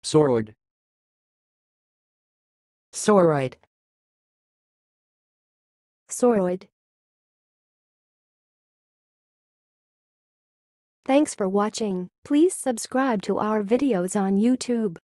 Sauroid. Sauroid. SAUROID. Thanks for watching. Please subscribe to our videos on YouTube.